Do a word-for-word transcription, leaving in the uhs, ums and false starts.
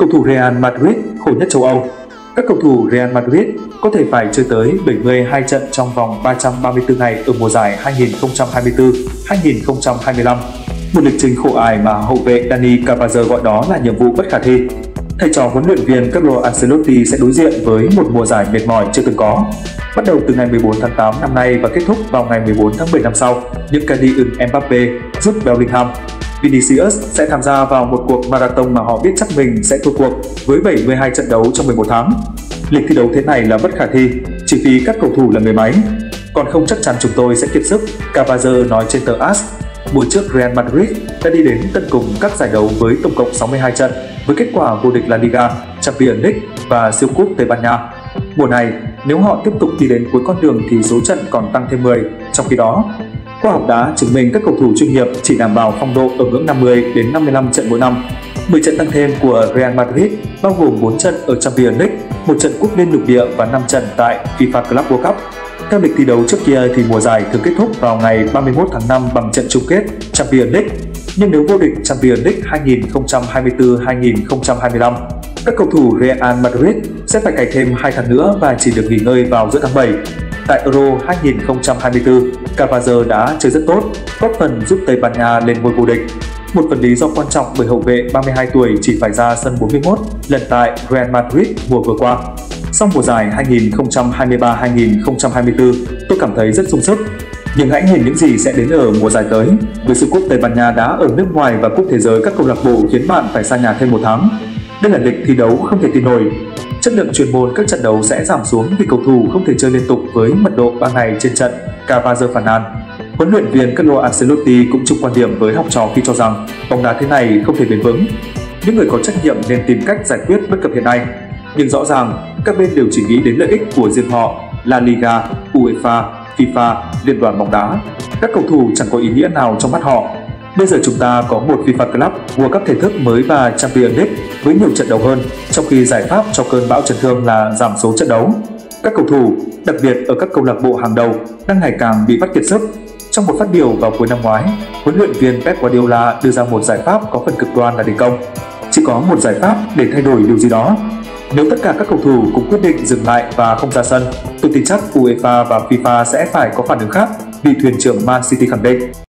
Cầu thủ Real Madrid khổ nhất châu Âu. Các cầu thủ Real Madrid có thể phải chơi tới bảy mươi hai trận trong vòng ba trăm ba mươi tư ngày ở mùa giải hai nghìn không trăm hai mươi tư hai nghìn không trăm hai mươi lăm. Một lịch trình khổ ải mà hậu vệ Dani Carvajal gọi đó là nhiệm vụ bất khả thi. Thầy trò huấn luyện viên Carlo Ancelotti sẽ đối diện với một mùa giải mệt mỏi chưa từng có. Bắt đầu từ ngày mười bốn tháng tám năm nay và kết thúc vào ngày mười bốn tháng mười năm sau, những Kylian Mbappe, Jude Bellingham, Vinicius sẽ tham gia vào một cuộc marathon mà họ biết chắc mình sẽ thua cuộc với bảy mươi hai trận đấu trong mười một tháng. Lịch thi đấu thế này là bất khả thi, chỉ vì các cầu thủ là người máy. Còn không chắc chắn chúng tôi sẽ kiệt sức, Carvajal nói trên tờ a ét. Mùa trước Real Madrid đã đi đến tận cùng các giải đấu với tổng cộng sáu mươi hai trận, với kết quả vô địch La Liga, Champions League và siêu cúp Tây Ban Nha. Mùa này, nếu họ tiếp tục đi đến cuối con đường thì số trận còn tăng thêm mười. Trong khi đó, khoa học đã chứng minh các cầu thủ chuyên nghiệp chỉ đảm bảo phong độ ở ngưỡng năm mươi đến năm mươi lăm trận mỗi năm. mười trận tăng thêm của Real Madrid bao gồm bốn trận ở Champions League, một trận cúp liên lục địa và năm trận tại FIFA Club World Cup. Theo lịch thi đấu trước kia thì mùa giải thường kết thúc vào ngày ba mươi mốt tháng năm bằng trận chung kết Champions League. Nhưng nếu vô địch Champions League hai nghìn không trăm hai mươi tư hai nghìn không trăm hai mươi lăm, các cầu thủ Real Madrid sẽ phải cày thêm hai tháng nữa và chỉ được nghỉ ngơi vào giữa tháng bảy. Tại Euro hai nghìn không trăm hai mươi tư, Carvajal đã chơi rất tốt, góp phần giúp Tây Ban Nha lên ngôi vô địch. Một phần lý do quan trọng bởi hậu vệ ba mươi hai tuổi chỉ phải ra sân bốn mươi mốt lần tại Real Madrid mùa vừa qua. Sau mùa giải hai nghìn không trăm hai mươi ba hai nghìn không trăm hai mươi tư, tôi cảm thấy rất sung sức. Nhưng hãy nhìn những gì sẽ đến ở mùa giải tới. Với siêu cúp Tây Ban Nha đá ở nước ngoài và cúp thế giới các câu lạc bộ khiến bạn phải xa nhà thêm một tháng. Đây là lịch thi đấu không thể tin nổi. Chất lượng chuyên môn các trận đấu sẽ giảm xuống vì cầu thủ không thể chơi liên tục với mật độ ba ngày trên trận, Carvajal phàn nàn. Huấn luyện viên Carlo Ancelotti cũng chung quan điểm với học trò khi cho rằng bóng đá thế này không thể bền vững. Những người có trách nhiệm nên tìm cách giải quyết bất cập hiện nay. Nhưng rõ ràng, các bên đều chỉ nghĩ đến lợi ích của riêng họ, La Liga, UEFA, FIFA, Liên đoàn bóng đá. Các cầu thủ chẳng có ý nghĩa nào trong mắt họ. Bây giờ chúng ta có một FIFA Club World Cup thể thức mới và Champions League với nhiều trận đấu hơn, trong khi giải pháp cho cơn bão chấn thương là giảm số trận đấu. Các cầu thủ, đặc biệt ở các câu lạc bộ hàng đầu, đang ngày càng bị bắt kiệt sức. Trong một phát biểu vào cuối năm ngoái, huấn luyện viên Pep Guardiola đưa ra một giải pháp có phần cực đoan là đình công. Chỉ có một giải pháp để thay đổi điều gì đó. Nếu tất cả các cầu thủ cũng quyết định dừng lại và không ra sân, tôi tin chắc UEFA và FIFA sẽ phải có phản ứng khác, vị thuyền trưởng Man City khẳng định.